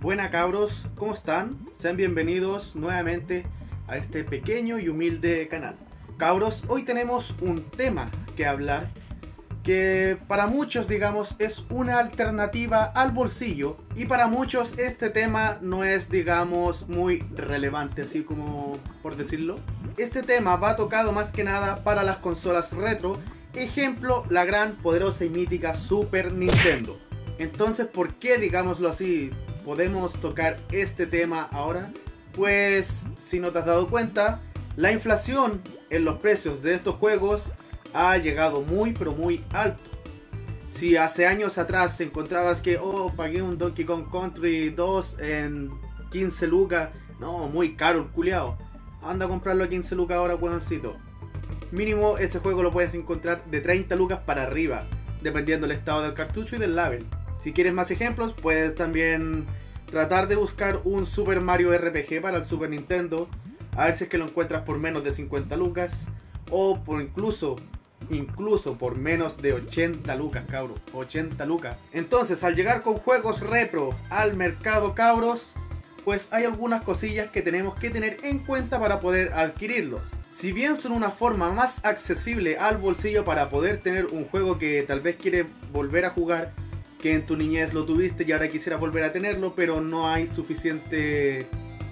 Buena cabros, ¿cómo están? Sean bienvenidos nuevamente a este pequeño y humilde canal. Cabros, hoy tenemos un tema que hablar que para muchos, digamos, es una alternativa al bolsillo, y para muchos este tema no es, digamos, muy relevante, así como por decirlo. Este tema va tocado más que nada para las consolas retro, ejemplo, la gran, poderosa y mítica Super Nintendo. Entonces, ¿por qué, digámoslo así, podemos tocar este tema ahora? Pues, si no te has dado cuenta, la inflación en los precios de estos juegos ha llegado muy pero muy alto. Si hace años atrás encontrabas que pagué un Donkey Kong Country 2 en 15 lucas, no, muy caro el culiao, anda a comprarlo a 15 lucas ahora, huevoncito. Mínimo ese juego lo puedes encontrar de 30 lucas para arriba, dependiendo del estado del cartucho y del label. Si quieres más ejemplos, puedes también tratar de buscar un Super Mario RPG para el Super Nintendo, a ver si es que lo encuentras por menos de 50 lucas o por incluso por menos de 80 lucas, cabros, 80 lucas. Entonces, al llegar con juegos repro al mercado, cabros, pues hay algunas cosillas que tenemos que tener en cuenta para poder adquirirlos. Si bien son una forma más accesible al bolsillo para poder tener un juego que tal vez quieres volver a jugar, que en tu niñez lo tuviste y ahora quisieras volver a tenerlo, pero no hay suficiente...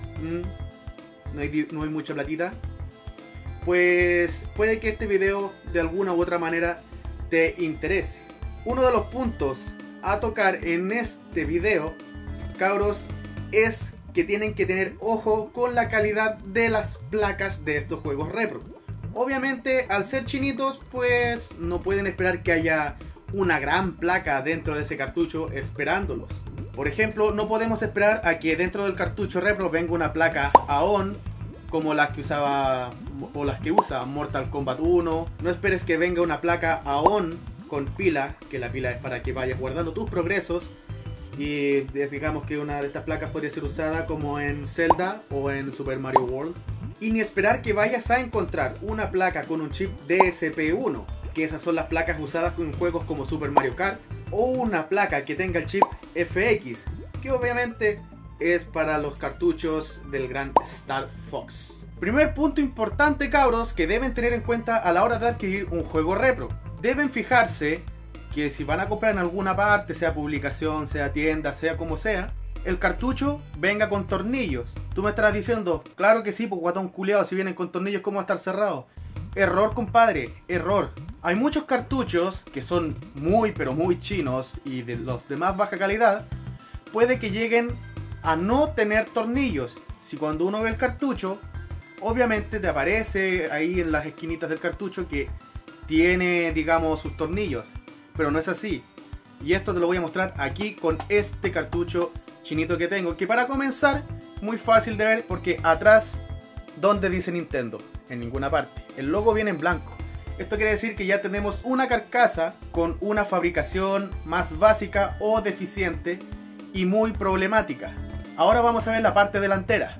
no hay mucha platita, pues puede que este video de alguna u otra manera te interese. Uno de los puntos a tocar en este video, cabros, es que tienen que tener ojo con la calidad de las placas de estos juegos repro. Obviamente, al ser chinitos, pues no pueden esperar que haya una gran placa dentro de ese cartucho esperándolos. Por ejemplo, no podemos esperar a que dentro del cartucho repro venga una placa AON como las que usaba o las que usa Mortal Kombat 1. No esperes que venga una placa AON con pila, que la pila es para que vayas guardando tus progresos, y digamos que una de estas placas podría ser usada como en Zelda o en Super Mario World. Y ni esperar que vayas a encontrar una placa con un chip DSP-1, que esas son las placas usadas en juegos como Super Mario Kart, o una placa que tenga el chip FX, que obviamente es para los cartuchos del gran Star Fox. Primer punto importante, cabros, que deben tener en cuenta a la hora de adquirir un juego repro. Deben fijarse que si van a comprar en alguna parte, sea publicación, sea tienda, sea como sea, el cartucho venga con tornillos. Tú me estarás diciendo, claro que sí, pues guatón culiado, si vienen con tornillos, ¿cómo va a estar cerrado? Error, compadre, error. Hay muchos cartuchos que son muy pero muy chinos y de los de más baja calidad, puede que lleguen a no tener tornillos. Si cuando uno ve el cartucho, obviamente te aparece ahí en las esquinitas del cartucho que tiene, digamos, sus tornillos, pero no es así. Y esto te lo voy a mostrar aquí con este cartucho chinito que tengo, que para comenzar, muy fácil de ver, porque atrás, ¿dónde dice Nintendo? En ninguna parte. El logo viene en blanco. Esto quiere decir que ya tenemos una carcasa con una fabricación más básica o deficiente y muy problemática. Ahora vamos a ver la parte delantera.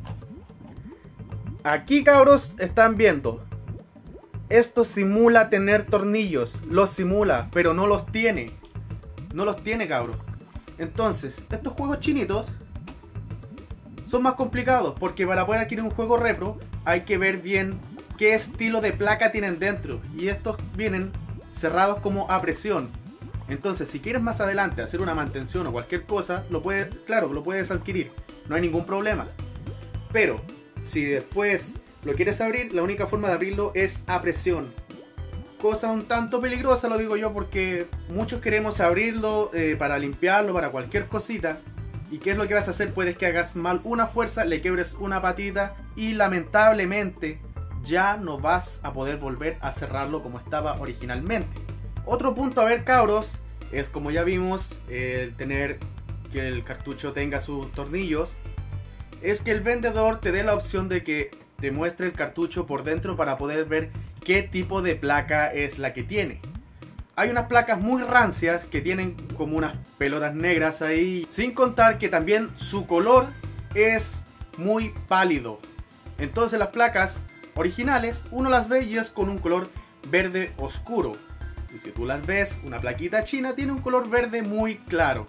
Aquí, cabros, están viendo. Esto simula tener tornillos. Los simula, pero no los tiene. No los tiene, cabros. Entonces, estos juegos chinitos son más complicados, porque para poder adquirir un juego repro hay que ver bien qué estilo de placa tienen dentro. Y estos vienen cerrados como a presión. Entonces, si quieres más adelante hacer una mantención o cualquier cosa, lo puedes adquirir, no hay ningún problema. Pero, si después lo quieres abrir, la única forma de abrirlo es a presión. Cosa un tanto peligrosa, lo digo yo, porque muchos queremos abrirlo para limpiarlo, para cualquier cosita. ¿Y qué es lo que vas a hacer? Puedes que hagas mal una fuerza, le quiebres una patita y lamentablemente ya no vas a poder volver a cerrarlo como estaba originalmente. Otro punto a ver, cabros, es como ya vimos, el tener que el cartucho tenga sus tornillos, es que el vendedor te dé la opción de que te muestre el cartucho por dentro para poder ver qué tipo de placa es la que tiene. Hay unas placas muy rancias que tienen como unas pelotas negras ahí, sin contar que también su color es muy pálido. Entonces las placas originales uno las ve y es con un color verde oscuro. Y si tú las ves, una plaquita china tiene un color verde muy claro.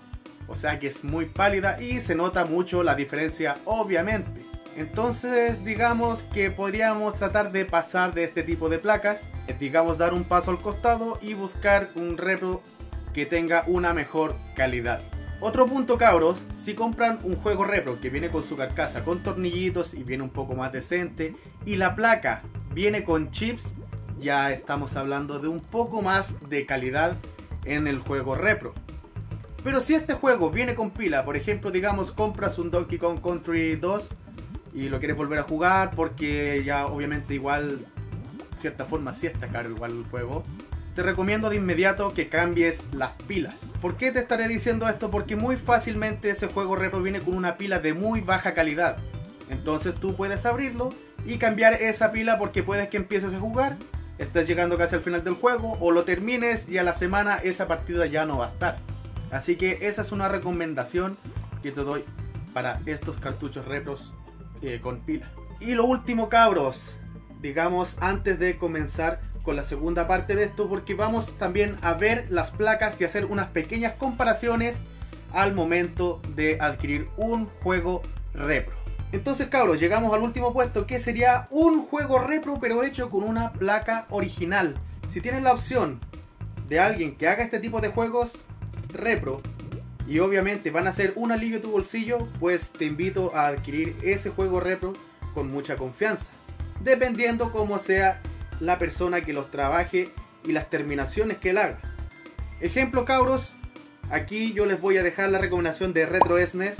o sea que es muy pálida y se nota mucho la diferencia obviamente. Entonces digamos que podríamos tratar de pasar de este tipo de placas, digamos dar un paso al costado y buscar un repro que tenga una mejor calidad. Otro punto, cabros, si compran un juego repro que viene con su carcasa con tornillitos y viene un poco más decente y la placa viene con chips, ya estamos hablando de un poco más de calidad en el juego repro. Pero si este juego viene con pila, por ejemplo, digamos compras un Donkey Kong Country 2 y lo quieres volver a jugar porque ya obviamente igual, de cierta forma sí está caro igual el juego, te recomiendo de inmediato que cambies las pilas. ¿Por qué te estaré diciendo esto? Porque muy fácilmente ese juego repro viene con una pila de muy baja calidad. Entonces tú puedes abrirlo y cambiar esa pila porque puedes que empieces a jugar, estés llegando casi al final del juego o lo termines y a la semana esa partida ya no va a estar. Así que esa es una recomendación que te doy para estos cartuchos repros con pila. Y lo último, cabros, digamos antes de comenzar con la segunda parte de esto, porque vamos también a ver las placas y hacer unas pequeñas comparaciones al momento de adquirir un juego repro. Entonces, cabros, llegamos al último puesto, que sería un juego repro pero hecho con una placa original. Si tienes la opción de alguien que haga este tipo de juegos repro y obviamente van a ser un alivio a tu bolsillo, pues te invito a adquirir ese juego repro con mucha confianza, dependiendo cómo sea la persona que los trabaje y las terminaciones que él haga. Ejemplo, cabros, aquí yo les voy a dejar la recomendación de Retro SNES,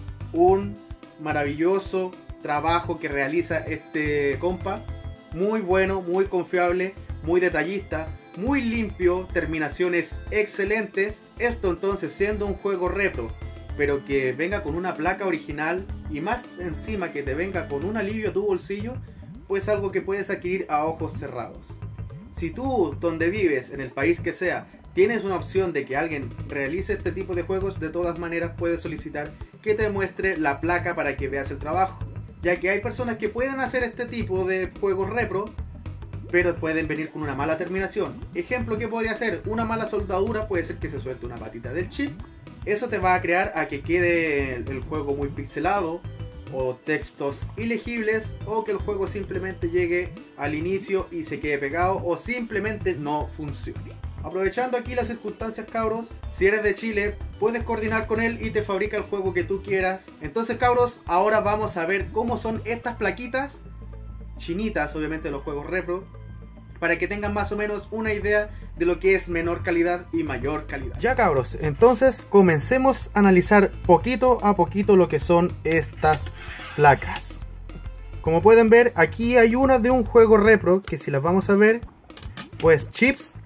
un maravilloso trabajo que realiza este compa, muy bueno, muy confiable, muy detallista, muy limpio, terminaciones excelentes. Esto entonces siendo un juego repro pero que venga con una placa original y más encima que te venga con un alivio a tu bolsillo, pues algo que puedes adquirir a ojos cerrados. Si tú, donde vives, en el país que sea, tienes una opción de que alguien realice este tipo de juegos, de todas maneras puedes solicitar que te muestre la placa para que veas el trabajo, ya que hay personas que pueden hacer este tipo de juegos repro pero pueden venir con una mala terminación. Ejemplo, que podría ser una mala soldadura, puede ser que se suelte una patita del chip. Eso te va a crear a que quede el juego muy pixelado, o textos ilegibles, o que el juego simplemente llegue al inicio y se quede pegado, o simplemente no funcione. Aprovechando aquí las circunstancias, cabros, si eres de Chile, puedes coordinar con él y te fabrica el juego que tú quieras. Entonces, cabros, ahora vamos a ver cómo son estas plaquitas chinitas, obviamente los juegos repro, para que tengan más o menos una idea de lo que es menor calidad y mayor calidad. Ya, cabros, entonces comencemos a analizar poquito a poquito lo que son estas placas. Como pueden ver, aquí hay una de un juego repro que, si las vamos a ver, pues chips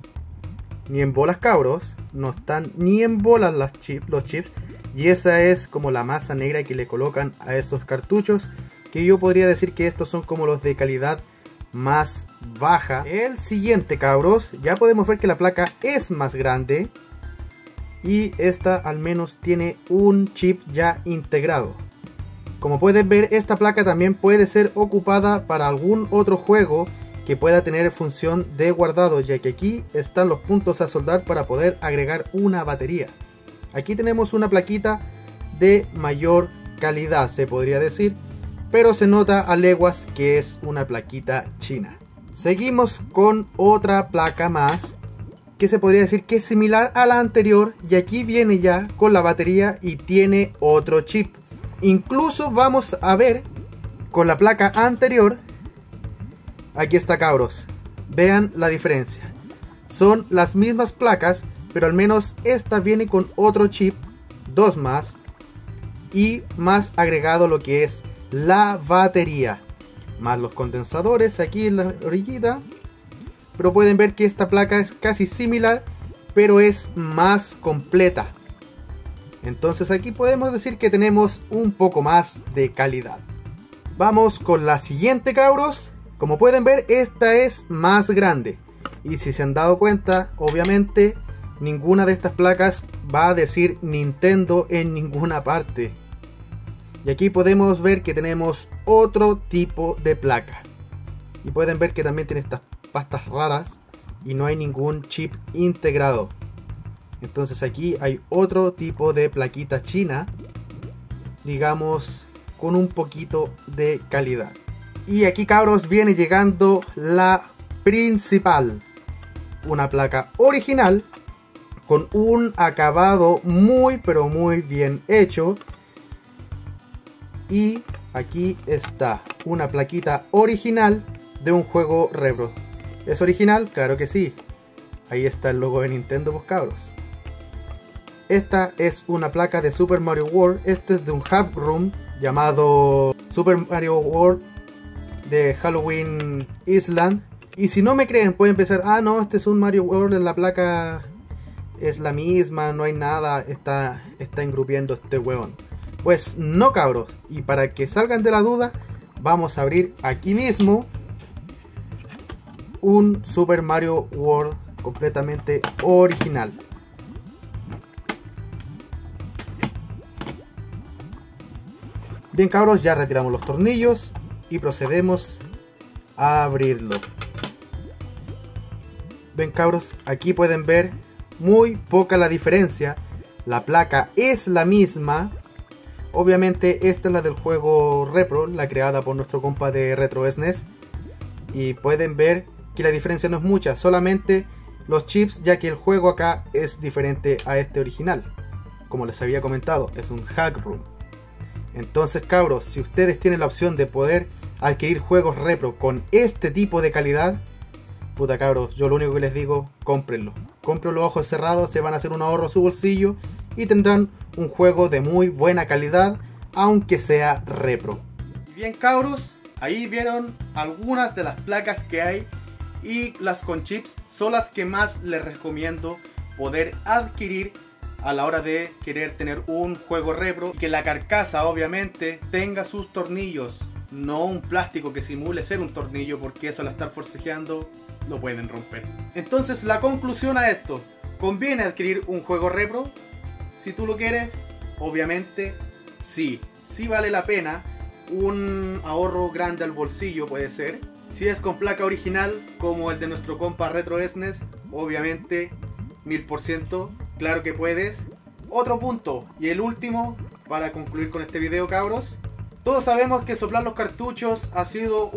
ni en bolas, cabros, no están ni en bolas los chips, y esa es como la masa negra que le colocan a estos cartuchos, que yo podría decir que estos son como los de calidad más baja. El siguiente, cabros, ya podemos ver que la placa es más grande y esta al menos tiene un chip ya integrado. Como pueden ver, esta placa también puede ser ocupada para algún otro juego que pueda tener función de guardado, ya que aquí están los puntos a soldar para poder agregar una batería. Aquí tenemos una plaquita de mayor calidad, se podría decir, pero se nota a leguas que es una plaquita china. Seguimos con otra placa más, que se podría decir que es similar a la anterior, y aquí viene ya con la batería y tiene otro chip. Incluso vamos a ver con la placa anterior, aquí está, cabros, vean la diferencia. Son las mismas placas, pero al menos esta viene con otro chip, dos más, y más agregado lo que es la batería, más los condensadores aquí en la orillita. Pero pueden ver que esta placa es casi similar, pero es más completa. Entonces aquí podemos decir que tenemos un poco más de calidad. Vamos con la siguiente, cabros. Como pueden ver, esta es más grande, y si se han dado cuenta, obviamente ninguna de estas placas va a decir Nintendo en ninguna parte. Y aquí podemos ver que tenemos otro tipo de placa. Y pueden ver que también tiene estas pastas raras y no hay ningún chip integrado. Entonces aquí hay otro tipo de plaquita china, digamos, con un poquito de calidad. Y aquí, cabros, viene llegando la principal, una placa original con un acabado muy pero muy bien hecho. Y aquí está una plaquita original de un juego repro. ¿Es original? Claro que sí. Ahí está el logo de Nintendo, pues, cabros. Esta es una placa de Super Mario World. Este es de un Hack Room llamado Super Mario World de Halloween Island. Y si no me creen, pueden pensar, ah no, este es un Mario World, la placa es la misma, no hay nada, está engrupiendo este huevón. Pues no, cabros. Y para que salgan de la duda, vamos a abrir aquí mismo un Super Mario World completamente original. Bien, cabros, ya retiramos los tornillos y procedemos a abrirlo. Ven, cabros, aquí pueden ver muy poca la diferencia. La placa es la misma. Obviamente esta es la del juego Repro, la creada por nuestro compa de Retro SNES. Y pueden ver que la diferencia no es mucha, solamente los chips, ya que el juego acá es diferente a este original. Como les había comentado, es un Hack Room. Entonces, cabros, si ustedes tienen la opción de poder adquirir juegos Repro con este tipo de calidad, puta, cabros, yo lo único que les digo, cómprenlo. Cómprenlo ojos cerrados, se van a hacer un ahorro a su bolsillo y tendrán un juego de muy buena calidad, aunque sea Repro. Bien, cabros, ahí vieron algunas de las placas que hay, y las con chips son las que más les recomiendo poder adquirir a la hora de querer tener un juego Repro. Que la carcasa obviamente tenga sus tornillos, no un plástico que simule ser un tornillo, porque eso al estar forcejeando lo pueden romper. Entonces, la conclusión a esto: ¿conviene adquirir un juego Repro? Si tú lo quieres, obviamente sí vale la pena. Un ahorro grande al bolsillo puede ser. Si es con placa original como el de nuestro compa Retro SNES, obviamente 1000%, claro que puedes. Otro punto y el último para concluir con este video, cabros. Todos sabemos que soplar los cartuchos ha sido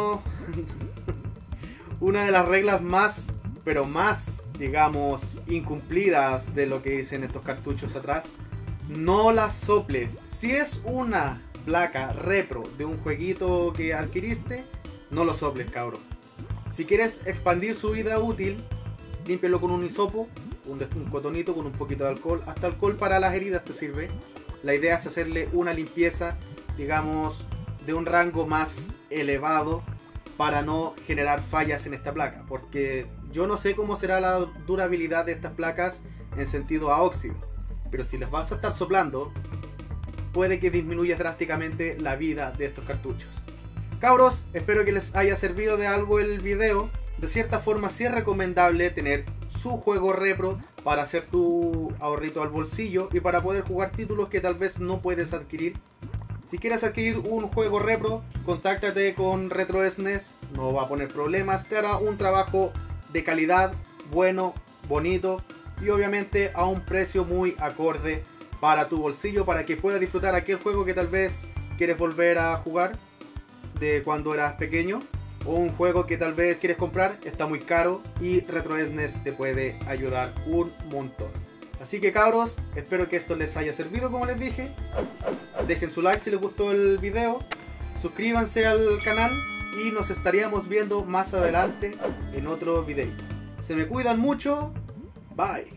una de las reglas más, pero más, digamos, incumplidas de lo que dicen estos cartuchos atrás. No las soples. Si es una placa Repro de un jueguito que adquiriste, no lo soples, cabro. Si quieres expandir su vida útil, límpialo con un hisopo, un cotonito con un poquito de alcohol. Hasta alcohol para las heridas te sirve. La idea es hacerle una limpieza, digamos, de un rango más elevado, para no generar fallas en esta placa, porque yo no sé cómo será la durabilidad de estas placas en sentido a óxido, pero si les vas a estar soplando, puede que disminuya drásticamente la vida de estos cartuchos. Cabros, espero que les haya servido de algo el video. De cierta forma sí es recomendable tener su juego Repro para hacer tu ahorrito al bolsillo y para poder jugar títulos que tal vez no puedes adquirir. Si quieres adquirir un juego Repro, contáctate con Retro SNES, no va a poner problemas, te hará un trabajo de calidad, bueno, bonito y obviamente a un precio muy acorde para tu bolsillo, para que puedas disfrutar aquel juego que tal vez quieres volver a jugar de cuando eras pequeño, o un juego que tal vez quieres comprar, está muy caro y Retro SNES te puede ayudar un montón. Así que, cabros, espero que esto les haya servido, como les dije. Dejen su like si les gustó el video, suscríbanse al canal y nos estaríamos viendo más adelante en otro video. Se me cuidan mucho, bye.